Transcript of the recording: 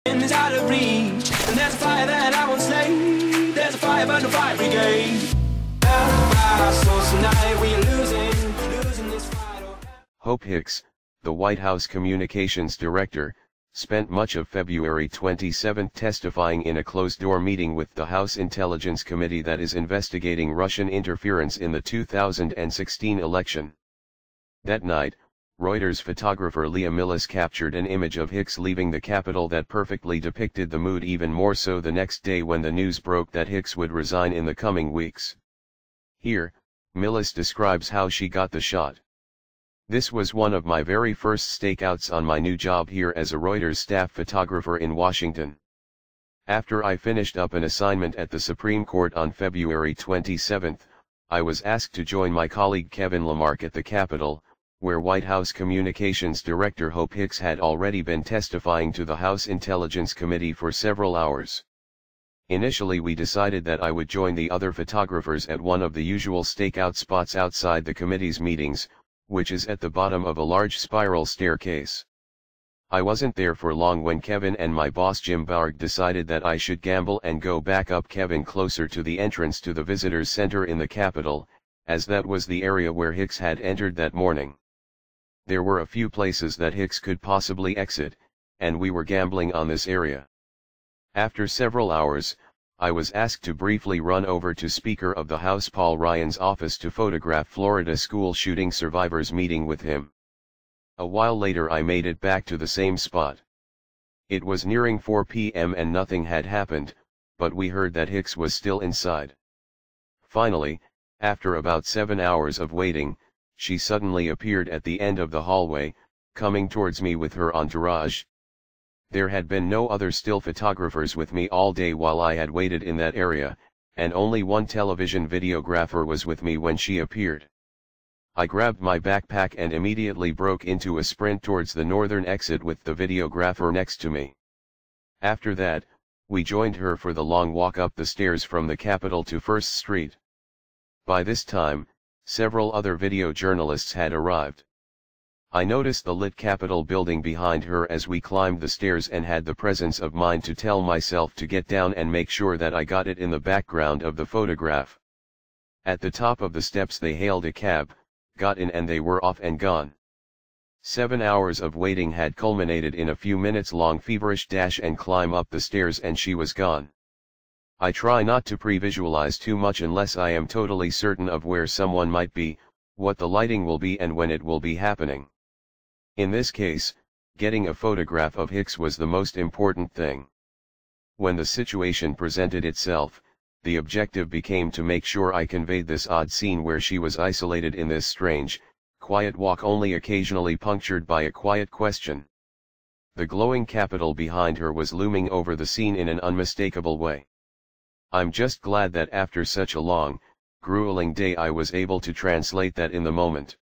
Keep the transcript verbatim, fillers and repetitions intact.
Is out of reach, and there's a fire that I won't slay. There's a fire but no fire brigade. Tonight we're losing, losing this fight. Hope Hicks, the White House communications director, spent much of February twenty-seventh testifying in a closed-door meeting with the House Intelligence Committee that is investigating Russian interference in the two thousand sixteen election. That night, Reuters photographer Leah Millis captured an image of Hicks leaving the Capitol that perfectly depicted the mood, even more so the next day when the news broke that Hicks would resign in the coming weeks. Here, Millis describes how she got the shot. "This was one of my very first stakeouts on my new job here as a Reuters staff photographer in Washington. After I finished up an assignment at the Supreme Court on February twenty-seventh, I was asked to join my colleague Kevin Lamarck at the Capitol, where White House Communications Director Hope Hicks had already been testifying to the House Intelligence Committee for several hours. Initially we decided that I would join the other photographers at one of the usual stakeout spots outside the committee's meetings, which is at the bottom of a large spiral staircase. I wasn't there for long when Kevin and my boss Jim Varg decided that I should gamble and go back up Kevin closer to the entrance to the Visitors Center in the Capitol, as that was the area where Hicks had entered that morning. There were a few places that Hicks could possibly exit, and we were gambling on this area. After several hours, I was asked to briefly run over to Speaker of the House Paul Ryan's office to photograph Florida school shooting survivors meeting with him. A while later I made it back to the same spot. It was nearing four p m and nothing had happened, but we heard that Hicks was still inside. Finally, after about seven hours of waiting, she suddenly appeared at the end of the hallway, coming towards me with her entourage. There had been no other still photographers with me all day while I had waited in that area, and only one television videographer was with me when she appeared. I grabbed my backpack and immediately broke into a sprint towards the northern exit with the videographer next to me. After that, we joined her for the long walk up the stairs from the Capitol to First Street. By this time, several other video journalists had arrived. I noticed the lit Capitol building behind her as we climbed the stairs and had the presence of mind to tell myself to get down and make sure that I got it in the background of the photograph. At the top of the steps they hailed a cab, got in and they were off and gone. Seven hours of waiting had culminated in a few minutes long feverish dash and climb up the stairs and she was gone. I try not to pre-visualize too much unless I am totally certain of where someone might be, what the lighting will be and when it will be happening. In this case, getting a photograph of Hicks was the most important thing. When the situation presented itself, the objective became to make sure I conveyed this odd scene where she was isolated in this strange, quiet walk only occasionally punctured by a quiet question. The glowing Capitol behind her was looming over the scene in an unmistakable way. I'm just glad that after such a long, grueling day I was able to translate that in the moment.